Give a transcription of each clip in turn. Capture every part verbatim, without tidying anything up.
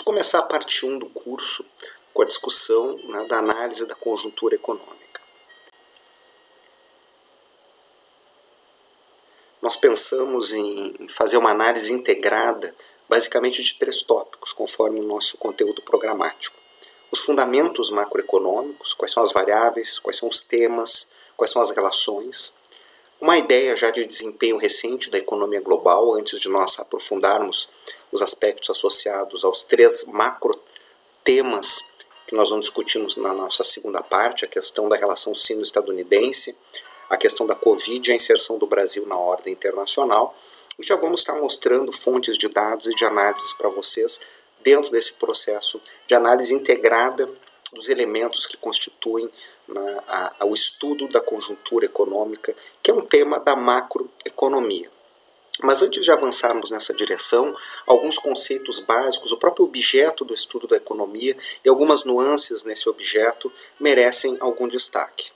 começar a parte um do curso com a discussão, né, da análise da conjuntura econômica. Nós pensamos em fazer uma análise integrada, basicamente de três tópicos, conforme o nosso conteúdo programático. Os fundamentos macroeconômicos, quais são as variáveis, quais são os temas, quais são as relações. Uma ideia já de desempenho recente da economia global, antes de nós aprofundarmos os aspectos associados aos três macro temas que nós vamos discutir na nossa segunda parte, a questão da relação sino-estadunidense, a questão da Covid e a inserção do Brasil na ordem internacional. E já vamos estar mostrando fontes de dados e de análises para vocês dentro desse processo de análise integrada dos elementos que constituem, né, a, a, o estudo da conjuntura econômica, que é um tema da macroeconomia. Mas antes de avançarmos nessa direção, alguns conceitos básicos, o próprio objeto do estudo da economia e algumas nuances nesse objeto merecem algum destaque.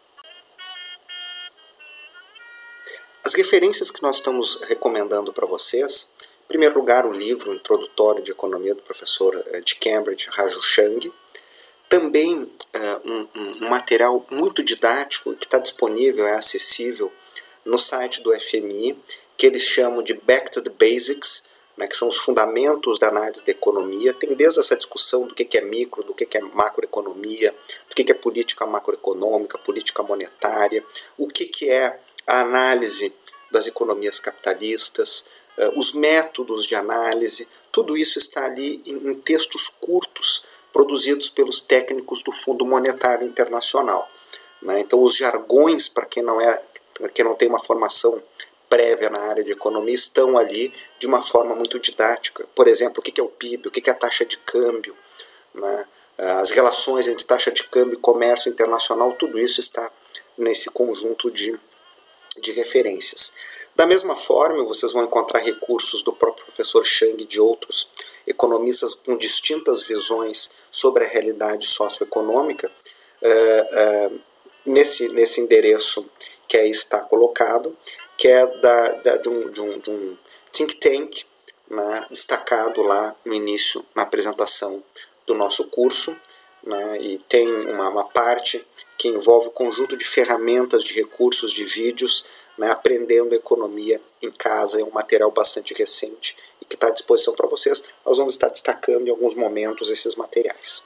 As referências que nós estamos recomendando para vocês, em primeiro lugar, o livro introdutório de economia do professor de Cambridge, Raju Chang. Também uh, um, um material muito didático que está disponível, é acessível no site do F M I, que eles chamam de Back to the Basics, né, que são os fundamentos da análise da economia. Tem desde essa discussão do que, que é micro, do que, que é macroeconomia, do que, que é política macroeconômica, política monetária, o que, que é a análise das economias capitalistas, uh, os métodos de análise, tudo isso está ali em, em textos curtos, produzidos pelos técnicos do Fundo Monetário Internacional. Né? Então, os jargões, para quem não é, quem não tem uma formação prévia na área de economia, estão ali de uma forma muito didática. Por exemplo, o que é o P I B, o que é a taxa de câmbio, né? As relações entre taxa de câmbio e comércio internacional, tudo isso está nesse conjunto de, de referências. Da mesma forma, vocês vão encontrar recursos do próprio professor Chang e de outros economistas com distintas visões sobre a realidade socioeconômica, uh, uh, nesse, nesse endereço que aí está colocado, que é da, da, de, um, de, um, de um think tank, né, destacado lá no início, na apresentação do nosso curso, né, e tem uma, uma parte que envolve o conjunto de ferramentas, de recursos, de vídeos, né, aprendendo economia em casa. É um material bastante recente e que está à disposição para vocês. Nós vamos estar destacando em alguns momentos esses materiais.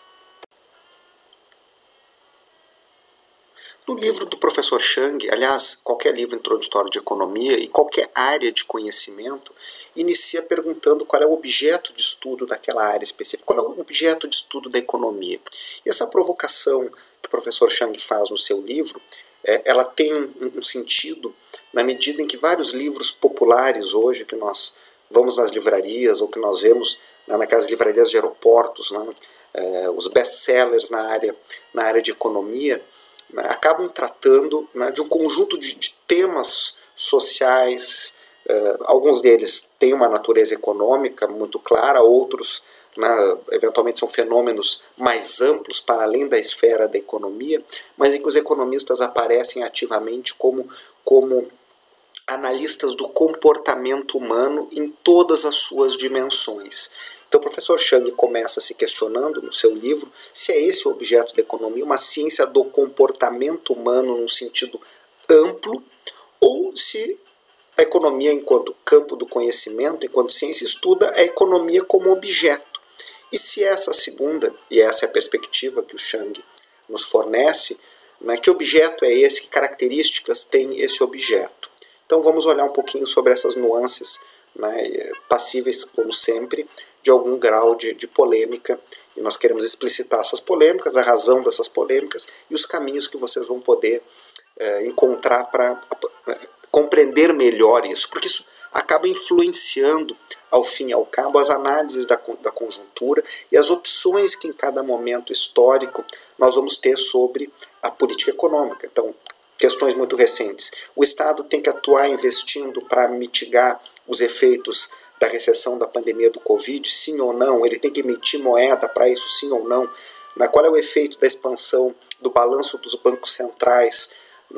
No livro do professor Chang, aliás, qualquer livro introdutório de economia e qualquer área de conhecimento inicia perguntando qual é o objeto de estudo daquela área específica, qual é o objeto de estudo da economia. E essa provocação que o professor Chang faz no seu livro, é, ela tem um sentido na medida em que vários livros populares hoje, que nós vamos nas livrarias ou que nós vemos, né, naquelas livrarias de aeroportos, né, é, os best-sellers na área, na área de economia, né, acabam tratando, né, de um conjunto de, de temas sociais. Uh, alguns deles têm uma natureza econômica muito clara, outros, né, eventualmente são fenômenos mais amplos para além da esfera da economia, mas em que os economistas aparecem ativamente como, como analistas do comportamento humano em todas as suas dimensões. Então o professor Chang começa se questionando no seu livro se é esse o objeto da economia, uma ciência do comportamento humano num sentido amplo, ou se a economia, enquanto campo do conhecimento, enquanto ciência, estuda a economia como objeto. E se essa segunda, e essa é a perspectiva que o Chang nos fornece, né, que objeto é esse, que características tem esse objeto? Então vamos olhar um pouquinho sobre essas nuances, né, passíveis, como sempre, de algum grau de, de polêmica, e nós queremos explicitar essas polêmicas, a razão dessas polêmicas e os caminhos que vocês vão poder é, encontrar para é, compreender melhor isso, porque isso acaba influenciando, ao fim e ao cabo, as análises da, da conjuntura e as opções que em cada momento histórico nós vamos ter sobre a política econômica. Então, questões muito recentes. O Estado tem que atuar investindo para mitigar os efeitos da recessão da pandemia do Covid, sim ou não? Ele tem que emitir moeda para isso, sim ou não? Qual é o efeito da expansão do balanço dos bancos centrais?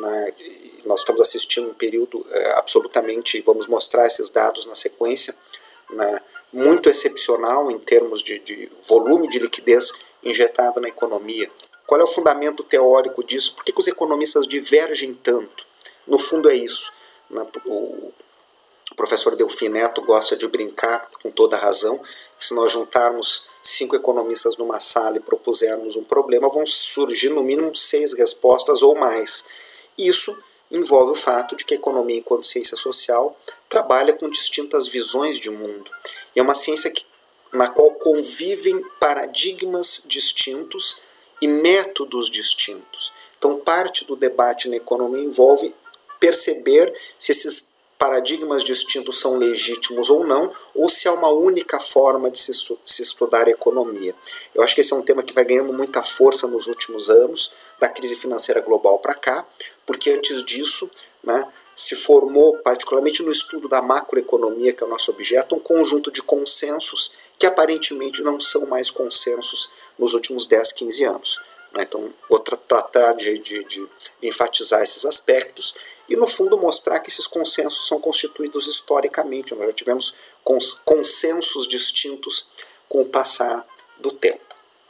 Nós estamos assistindo um período é, absolutamente, vamos mostrar esses dados na sequência, né, muito excepcional em termos de, de volume de liquidez injetado na economia. Qual é o fundamento teórico disso? Por que, que os economistas divergem tanto? No fundo é isso. Né? O professor Delfim Neto gosta de brincar, com toda a razão, que se nós juntarmos cinco economistas numa sala e propusermos um problema, vão surgir no mínimo seis respostas ou mais. Isso envolve o fato de que a economia, enquanto ciência social, trabalha com distintas visões de mundo. E é uma ciência que, na qual convivem paradigmas distintos e métodos distintos. Então, parte do debate na economia envolve perceber se esses paradigmas distintos são legítimos ou não, ou se há uma única forma de se, estu se estudar a economia. Eu acho que esse é um tema que vai ganhando muita força nos últimos anos, da crise financeira global para cá, porque antes disso, né, se formou, particularmente no estudo da macroeconomia, que é o nosso objeto, um conjunto de consensos que aparentemente não são mais consensos nos últimos dez, quinze anos. Então, vou tra tratar de, de, de enfatizar esses aspectos e, no fundo, mostrar que esses consensos são constituídos historicamente. Nós já tivemos cons consensos distintos com o passar do tempo.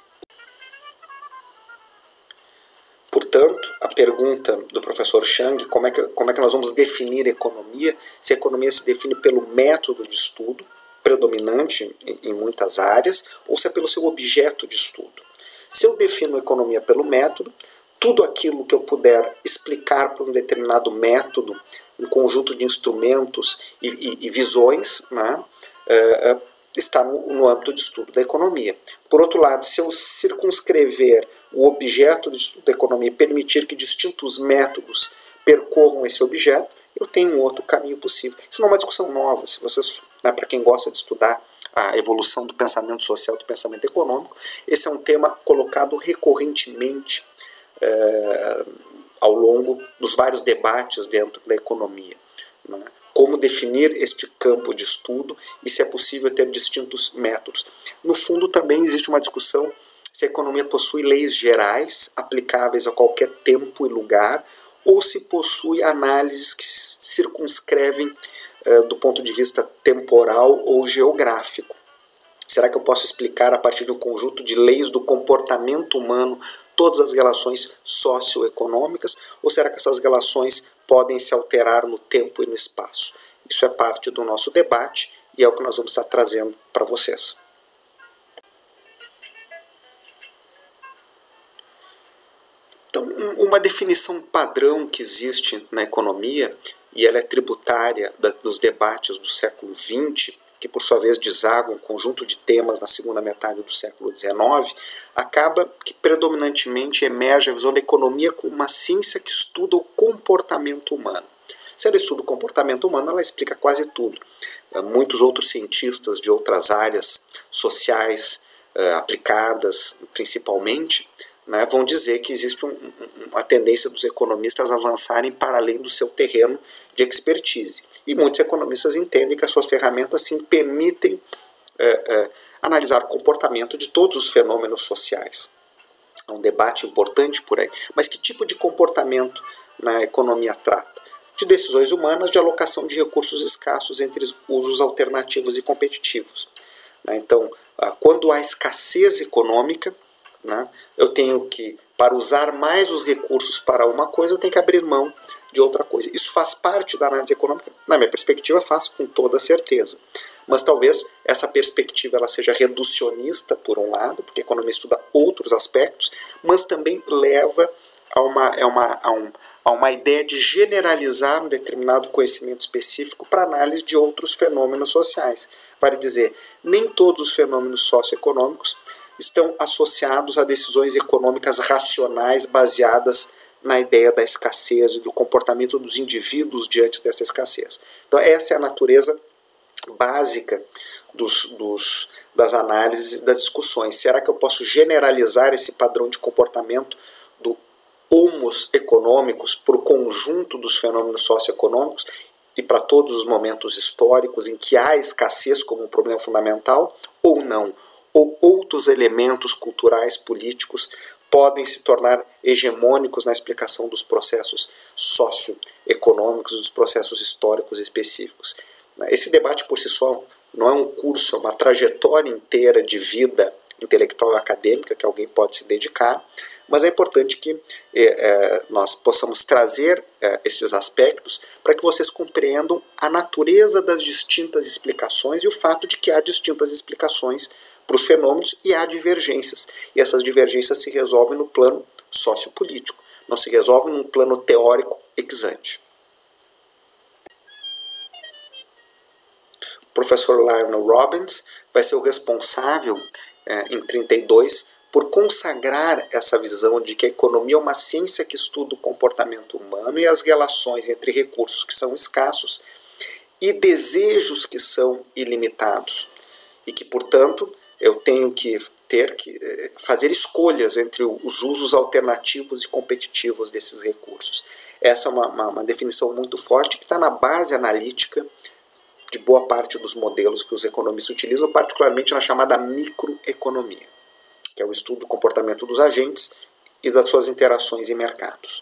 Portanto, a pergunta do professor Chang, como é que, como é que nós vamos definir a economia, se a economia se define pelo método de estudo, predominante em, em muitas áreas, ou se é pelo seu objeto de estudo. Se eu defino a economia pelo método, tudo aquilo que eu puder explicar por um determinado método, um conjunto de instrumentos e, e, e visões, né, uh, está no, no âmbito de estudo da economia. Por outro lado, se eu circunscrever o objeto de estudo da economia e permitir que distintos métodos percorram esse objeto, eu tenho um outro caminho possível. Isso não é uma discussão nova. Se vocês, né, para quem gosta de estudar a evolução do pensamento social e do pensamento econômico, esse é um tema colocado recorrentemente é, ao longo dos vários debates dentro da economia. Né? Como definir este campo de estudo e se é possível ter distintos métodos. No fundo, também existe uma discussão se a economia possui leis gerais aplicáveis a qualquer tempo e lugar, ou se possui análises que se circunscrevem uh, do ponto de vista temporal ou geográfico. Será que eu posso explicar a partir de um conjunto de leis do comportamento humano todas as relações socioeconômicas, ou será que essas relações podem se alterar no tempo e no espaço? Isso é parte do nosso debate e é o que nós vamos estar trazendo para vocês. Então, uma definição padrão que existe na economia, e ela é tributária dos debates do século vinte, que por sua vez desaguam um conjunto de temas na segunda metade do século dezenove, acaba que predominantemente emerge a visão da economia como uma ciência que estuda o comportamento humano. Se ela estuda o comportamento humano, ela explica quase tudo. Muitos outros cientistas de outras áreas sociais, aplicadas principalmente, né, vão dizer que existe um, um, uma tendência dos economistas a avançarem para além do seu terreno de expertise. E muitos economistas entendem que as suas ferramentas sim permitem é, é, analisar o comportamento de todos os fenômenos sociais. É um debate importante por aí. Mas que tipo de comportamento na economia trata? De decisões humanas, de alocação de recursos escassos entre usos alternativos e competitivos. Então, quando há escassez econômica, né, eu tenho que, para usar mais os recursos para uma coisa, eu tenho que abrir mão de outra coisa. Isso faz parte da análise econômica? Na minha perspectiva, faz com toda certeza. Mas talvez essa perspectiva ela seja reducionista, por um lado, porque a economia estuda outros aspectos, mas também leva a uma, a uma, a um, a uma ideia de generalizar um determinado conhecimento específico para análise de outros fenômenos sociais. Vale dizer, nem todos os fenômenos socioeconômicos estão associados a decisões econômicas racionais baseadas na ideia da escassez e do comportamento dos indivíduos diante dessa escassez. Então essa é a natureza básica dos, dos, das análises e das discussões. Será que eu posso generalizar esse padrão de comportamento do homos econômicos para o conjunto dos fenômenos socioeconômicos e para todos os momentos históricos em que há escassez como um problema fundamental ou não? Ou outros elementos culturais, políticos, podem se tornar hegemônicos na explicação dos processos socioeconômicos, dos processos históricos específicos. Esse debate por si só não é um curso, é uma trajetória inteira de vida intelectual e acadêmica que alguém pode se dedicar, mas é importante que é, é, nós possamos trazer é, esses aspectos para que vocês compreendam a natureza das distintas explicações e o fato de que há distintas explicações para os fenômenos e há divergências. E essas divergências se resolvem no plano sociopolítico, não se resolvem num plano teórico ex ante. O professor Lionel Robbins vai ser o responsável, é, em trinta e dois, por consagrar essa visão de que a economia é uma ciência que estuda o comportamento humano e as relações entre recursos que são escassos e desejos que são ilimitados. E que, portanto, eu tenho que ter que fazer escolhas entre os usos alternativos e competitivos desses recursos. Essa é uma, uma, uma definição muito forte que está na base analítica de boa parte dos modelos que os economistas utilizam, particularmente na chamada microeconomia, que é o estudo do comportamento dos agentes e das suas interações em mercados.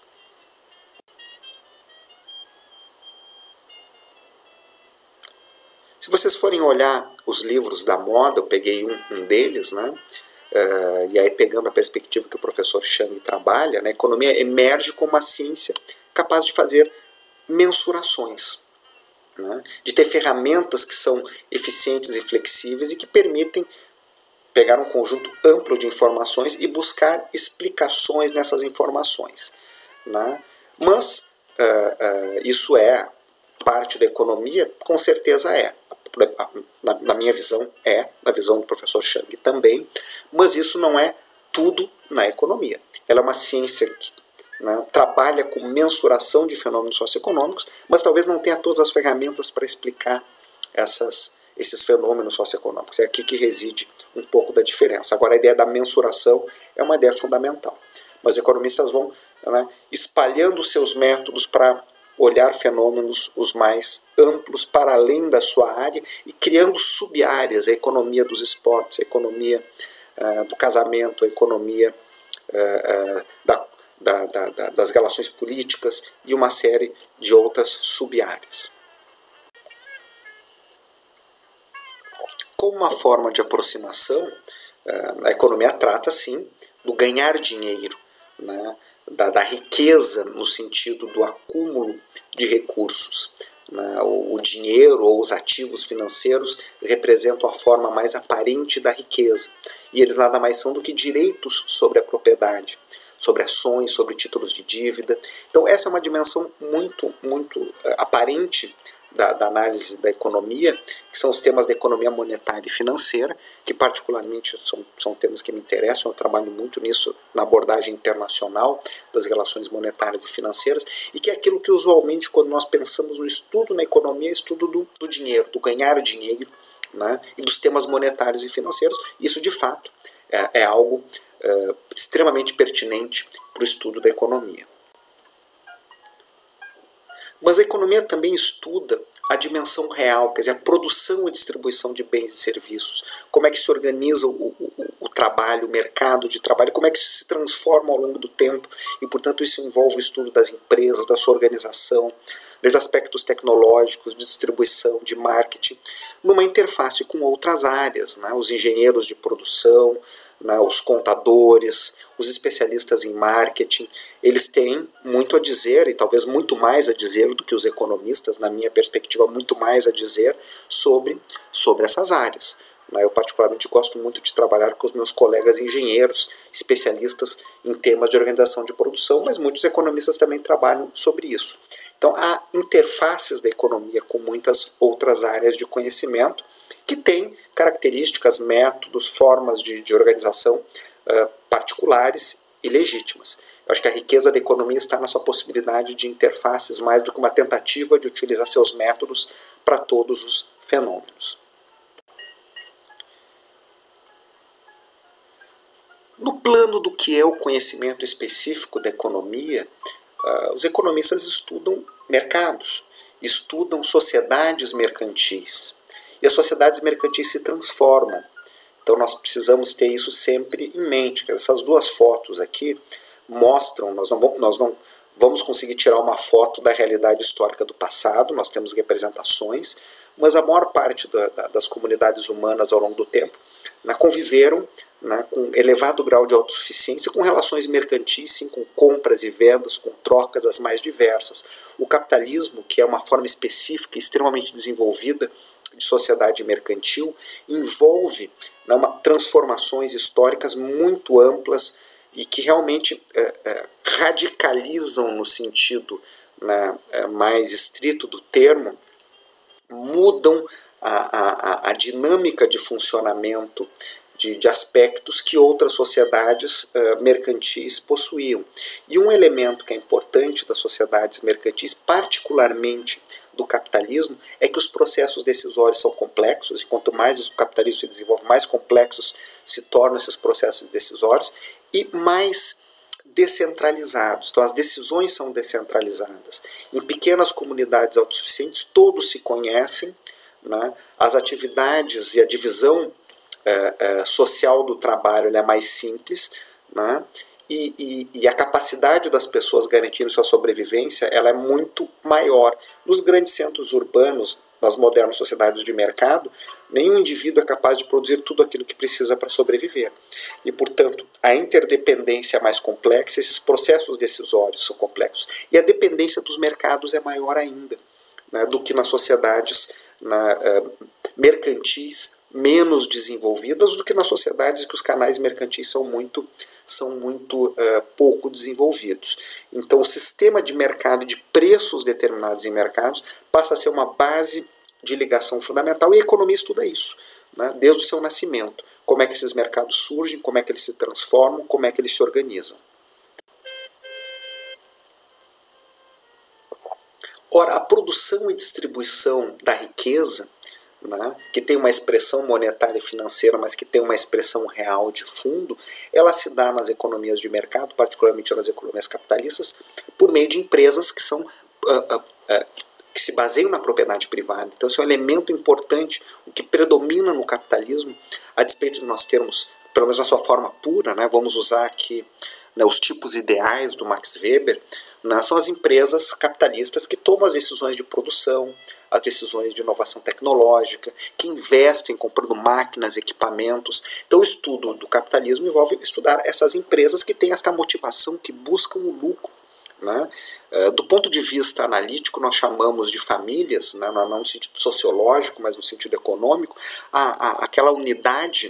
Se vocês forem olhar os livros da moda, eu peguei um, um deles, né? Uh, e aí pegando a perspectiva que o professor Chang trabalha, né? A economia emerge como uma ciência capaz de fazer mensurações, né? De ter ferramentas que são eficientes e flexíveis e que permitem pegar um conjunto amplo de informações e buscar explicações nessas informações, né? Mas uh, uh, isso é parte da economia? Com certeza é. Na, na minha visão é, na visão do professor Chang também, mas isso não é tudo na economia. Ela é uma ciência que, né, trabalha com mensuração de fenômenos socioeconômicos, mas talvez não tenha todas as ferramentas para explicar essas, esses fenômenos socioeconômicos. É aqui que reside um pouco da diferença. Agora, a ideia da mensuração é uma ideia fundamental. Mas os economistas vão, né, espalhando seus métodos para olhar fenômenos os mais amplos para além da sua área e criando sub-áreas, a economia dos esportes, a economia uh, do casamento, a economia uh, uh, da, da, da, das relações políticas e uma série de outras sub-áreas. Como uma forma de aproximação, uh, a economia trata, sim, do ganhar dinheiro, né? Da, da riqueza no sentido do acúmulo de recursos, né? O, o dinheiro ou os ativos financeiros representam a forma mais aparente da riqueza e eles nada mais são do que direitos sobre a propriedade, sobre ações, sobre títulos de dívida. Então essa é uma dimensão muito, muito uh, aparente da, da análise da economia, que são os temas da economia monetária e financeira, que particularmente são, são temas que me interessam. Eu trabalho muito nisso na abordagem internacional das relações monetárias e financeiras, e que é aquilo que usualmente, quando nós pensamos no estudo na economia, é estudo do, do dinheiro, do ganhar dinheiro, né, e dos temas monetários e financeiros. Isso, de fato, é, é algo é, extremamente pertinente para o estudo da economia. Mas a economia também estuda a dimensão real, quer dizer, a produção e distribuição de bens e serviços, como é que se organiza o, o, o trabalho, o mercado de trabalho, como é que isso se transforma ao longo do tempo, e, portanto, isso envolve o estudo das empresas, da sua organização, desde aspectos tecnológicos, de distribuição, de marketing, numa interface com outras áreas, né? Os engenheiros de produção, né? Os contadores, os especialistas em marketing, eles têm muito a dizer, e talvez muito mais a dizer do que os economistas, na minha perspectiva, muito mais a dizer sobre, sobre essas áreas. Eu particularmente gosto muito de trabalhar com os meus colegas engenheiros, especialistas em temas de organização de produção, mas muitos economistas também trabalham sobre isso. Então há interfaces da economia com muitas outras áreas de conhecimento que têm características, métodos, formas de, de organização Uh, particulares e legítimas. Eu acho que a riqueza da economia está na sua possibilidade de interfaces mais do que uma tentativa de utilizar seus métodos para todos os fenômenos. No plano do que é o conhecimento específico da economia, uh, os economistas estudam mercados, estudam sociedades mercantis. E as sociedades mercantis se transformam. Então nós precisamos ter isso sempre em mente. Essas duas fotos aqui mostram, nós não, vamos, nós não vamos conseguir tirar uma foto da realidade histórica do passado, nós temos representações, mas a maior parte da, da, das comunidades humanas ao longo do tempo, né, conviveram, né, com elevado grau de autossuficiência, com relações mercantis, sim, com compras e vendas, com trocas as mais diversas. O capitalismo, que é uma forma específica, extremamente desenvolvida de sociedade mercantil, envolve, né, uma, transformações históricas muito amplas e que realmente é, é, radicalizam no sentido, né, é, mais estrito do termo, mudam a, a, a dinâmica de funcionamento de, de aspectos que outras sociedades uh, mercantis possuíam. E um elemento que é importante das sociedades mercantis, particularmente do capitalismo, é que os processos decisórios são complexos, e quanto mais o capitalismo se desenvolve, mais complexos se tornam esses processos decisórios e mais descentralizados. Então as decisões são descentralizadas. Em pequenas comunidades autossuficientes, todos se conhecem, né? As atividades e a divisão é, é, social do trabalho é mais simples, né? E, e, e a capacidade das pessoas garantirem sua sobrevivência ela é muito maior. Nos grandes centros urbanos, nas modernas sociedades de mercado, nenhum indivíduo é capaz de produzir tudo aquilo que precisa para sobreviver. E, portanto, a interdependência é mais complexa, esses processos decisórios são complexos. E a dependência dos mercados é maior ainda, né, do que nas sociedades na, uh, mercantis menos desenvolvidas, do que nas sociedades que os canais mercantis são muito são muito uh, pouco desenvolvidos. Então o sistema de mercado de preços determinados em mercados passa a ser uma base de ligação fundamental e a economia estuda isso, né, desde o seu nascimento. Como é que esses mercados surgem, como é que eles se transformam, como é que eles se organizam. Ora, a produção e distribuição da riqueza, né, que tem uma expressão monetária e financeira, mas que tem uma expressão real de fundo, ela se dá nas economias de mercado, particularmente nas economias capitalistas, por meio de empresas que são uh, uh, uh, que se baseiam na propriedade privada. Então esse é um elemento importante, o que predomina no capitalismo, a despeito de nós termos, pelo menos na sua forma pura, né, vamos usar aqui, né, os tipos ideais do Max Weber, né, são as empresas capitalistas que tomam as decisões de produção, as decisões de inovação tecnológica, que investem comprando máquinas, equipamentos. Então o estudo do capitalismo envolve estudar essas empresas que têm esta motivação, que buscam o lucro, né? Do ponto de vista analítico, nós chamamos de famílias, né, não no sentido sociológico, mas no sentido econômico, a, a, aquela unidade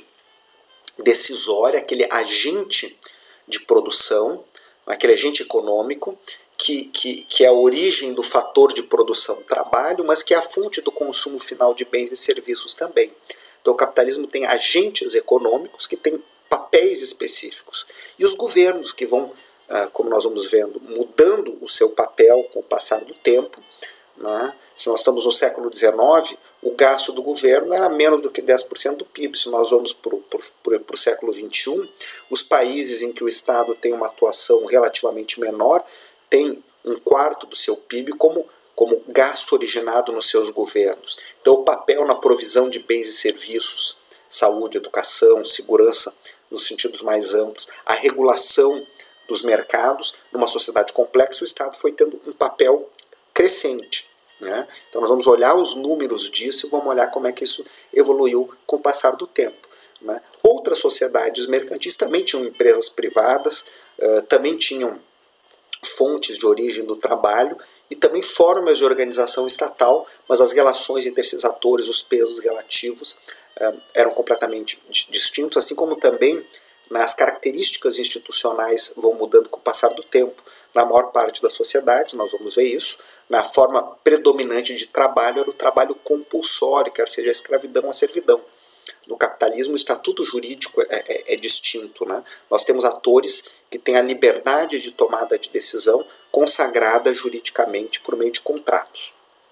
decisória, aquele agente de produção, aquele agente econômico, Que, que, que é a origem do fator de produção trabalho, mas que é a fonte do consumo final de bens e serviços também. Então o capitalismo tem agentes econômicos que têm papéis específicos. E os governos que vão, como nós vamos vendo, mudando o seu papel com o passar do tempo, né? Se nós estamos no século dezenove, o gasto do governo era menos do que dez por cento do P I B. Se nós vamos para o século vinte e um, os países em que o Estado tem uma atuação relativamente menor tem um quarto do seu P I B como, como gasto originado nos seus governos. Então o papel na provisão de bens e serviços, saúde, educação, segurança, nos sentidos mais amplos, a regulação dos mercados, numa sociedade complexa, o Estado foi tendo um papel crescente, né? Então nós vamos olhar os números disso e vamos olhar como é que isso evoluiu com o passar do tempo, né? Outras sociedades mercantis também tinham empresas privadas, uh, também tinham fontes de origem do trabalho e também formas de organização estatal, mas as relações entre esses atores, os pesos relativos, eram completamente distintos, assim como também as características institucionais vão mudando com o passar do tempo. Na maior parte da sociedade, nós vamos ver isso, na forma predominante de trabalho era o trabalho compulsório, quer seja a escravidão, a servidão. No capitalismo, o estatuto jurídico é, é, é distinto, né? Nós temos atores que têm a liberdade de tomada de decisão consagrada juridicamente por meio de contratos.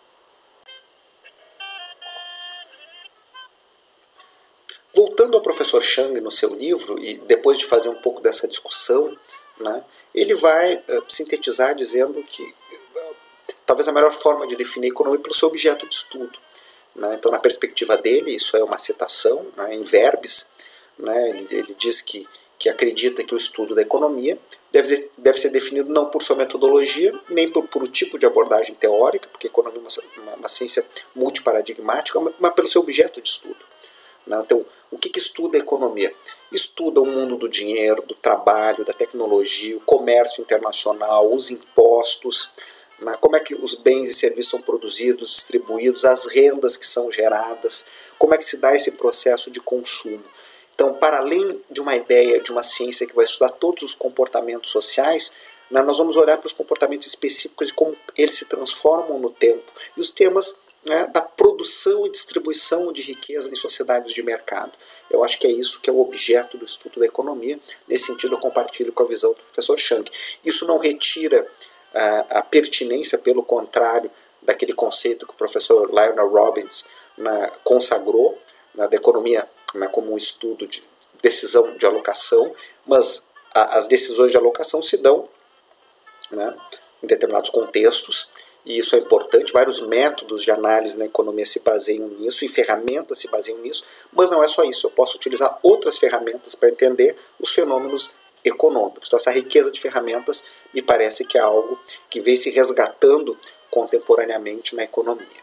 Voltando ao professor Chang no seu livro, e depois de fazer um pouco dessa discussão, né, ele vai uh, sintetizar dizendo que uh, talvez a melhor forma de definir a economia é pelo seu objeto de estudo. Né? Então, na perspectiva dele, isso é uma citação, né, em verbis, né, ele, ele diz que que acredita que o estudo da economia deve ser, deve ser definido não por sua metodologia, nem por, por o tipo de abordagem teórica, porque a economia é uma, uma, uma ciência multiparadigmática, mas pelo seu objeto de estudo. Né? Então, o que, que estuda a economia? Estuda o mundo do dinheiro, do trabalho, da tecnologia, o comércio internacional, os impostos, né? Como é que os bens e serviços são produzidos, distribuídos, as rendas que são geradas, como é que se dá esse processo de consumo. Então, para além de uma ideia de uma ciência que vai estudar todos os comportamentos sociais, né, nós vamos olhar para os comportamentos específicos e como eles se transformam no tempo. E os temas, né, da produção e distribuição de riqueza em sociedades de mercado. Eu acho que é isso que é o objeto do estudo da economia. Nesse sentido, eu compartilho com a visão do professor Chang. Isso não retira a, a pertinência, pelo contrário, daquele conceito que o professor Lionel Robbins, né, consagrou, né, da economia, né, como um estudo de decisão de alocação, mas a, as decisões de alocação se dão, né, em determinados contextos, e isso é importante. Vários métodos de análise na economia se baseiam nisso, e ferramentas se baseiam nisso, mas não é só isso. Eu posso utilizar outras ferramentas para entender os fenômenos econômicos. Então, essa riqueza de ferramentas me parece que é algo que vem se resgatando contemporaneamente na economia.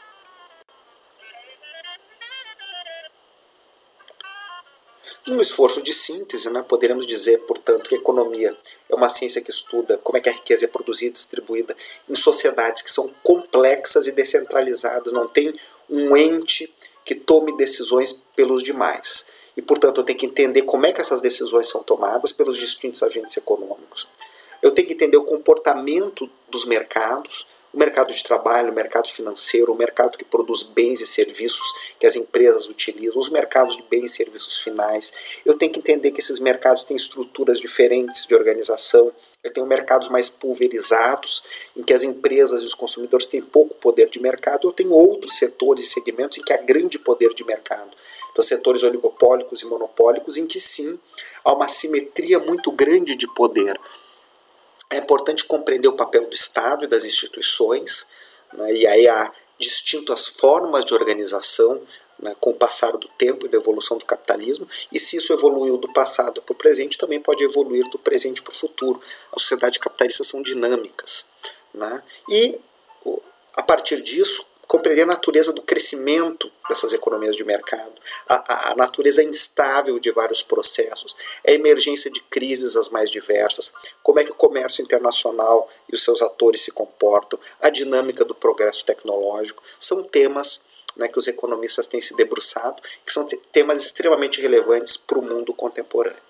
Num esforço de síntese, né, poderíamos dizer, portanto, que a economia é uma ciência que estuda como é que a riqueza é produzida e distribuída em sociedades que são complexas e descentralizadas, não tem um ente que tome decisões pelos demais. E, portanto, eu tenho que entender como é que essas decisões são tomadas pelos distintos agentes econômicos. Eu tenho que entender o comportamento dos mercados, o mercado de trabalho, o mercado financeiro, o mercado que produz bens e serviços que as empresas utilizam, os mercados de bens e serviços finais. Eu tenho que entender que esses mercados têm estruturas diferentes de organização. Eu tenho mercados mais pulverizados, em que as empresas e os consumidores têm pouco poder de mercado. Eu tenho outros setores e segmentos em que há grande poder de mercado. Então, setores oligopólicos e monopólicos, em que sim, há uma simetria muito grande de poder. É importante compreender o papel do Estado e das instituições, né, e aí há distintas formas de organização, né, com o passar do tempo e da evolução do capitalismo, e se isso evoluiu do passado para o presente, também pode evoluir do presente para o futuro. As sociedades capitalistas são dinâmicas. Né, e, a partir disso, compreender a natureza do crescimento dessas economias de mercado, a, a, a natureza instável de vários processos, a emergência de crises as mais diversas, como é que o comércio internacional e os seus atores se comportam, a dinâmica do progresso tecnológico, são temas, né, que os economistas têm se debruçado, que são temas extremamente relevantes para o mundo contemporâneo.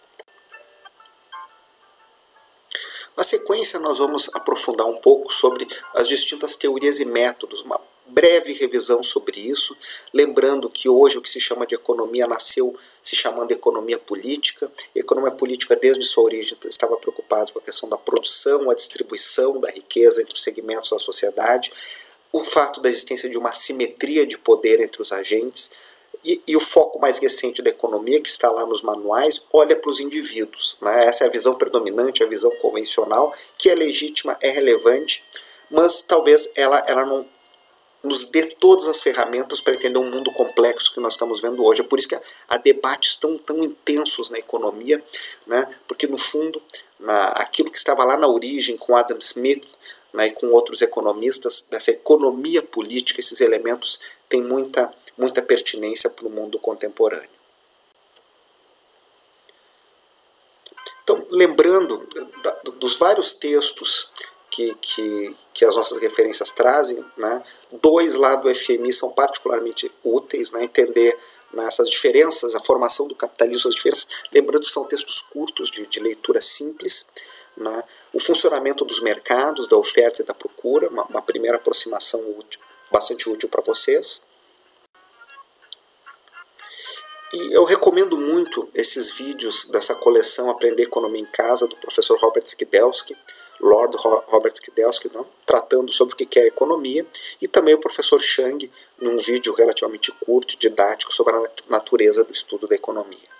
Na sequência, nós vamos aprofundar um pouco sobre as distintas teorias e métodos, uma breve revisão sobre isso, lembrando que hoje o que se chama de economia nasceu se chamando economia política. A economia política, desde sua origem, estava preocupada com a questão da produção, a distribuição da riqueza entre os segmentos da sociedade, o fato da existência de uma assimetria de poder entre os agentes, E, e o foco mais recente da economia, que está lá nos manuais, olha para os indivíduos. Né? Essa é a visão predominante, a visão convencional, que é legítima, é relevante, mas talvez ela, ela não nos dê todas as ferramentas para entender um mundo complexo que nós estamos vendo hoje. É por isso que há, há debates tão, tão intensos na economia, né? Porque, no fundo, na, aquilo que estava lá na origem com Adam Smith, né, e com outros economistas, dessa economia política, esses elementos têm muita... muita pertinência para o mundo contemporâneo. Então, lembrando da, dos vários textos que, que, que as nossas referências trazem, né, dois lá do F M I são particularmente úteis, né, entender, né, essas diferenças, a formação do capitalismo, as diferenças, lembrando que são textos curtos, de, de leitura simples, né, o funcionamento dos mercados, da oferta e da procura, uma, uma primeira aproximação útil, bastante útil para vocês. E eu recomendo muito esses vídeos dessa coleção Aprender Economia em Casa, do professor Robert Skidelsky, Lord Robert Skidelsky, não? Tratando sobre o que é economia, e também o professor Chang, num vídeo relativamente curto e didático sobre a natureza do estudo da economia.